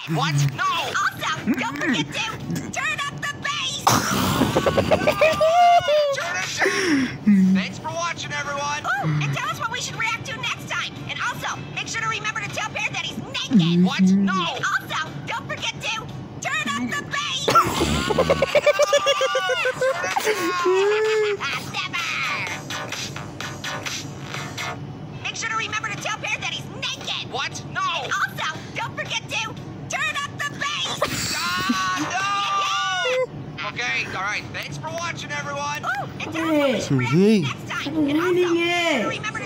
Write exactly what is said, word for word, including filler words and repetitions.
What? No! Also, don't forget to turn up the bass! Turn it down! Thanks for watching, everyone! Oh, and tell us what we should react to next time. And also, make sure to remember to tell Pear that he's naked. What? No! And also, don't forget to turn up the bass! Never! Make sure to remember to tell Pear that he's naked. What? No! And also, don't forget to turn up the bass! Ah, no! Okay, all right. Thanks for watching, everyone. Oh, and tell us what we should react to Hey. next time. And also, make sure to remember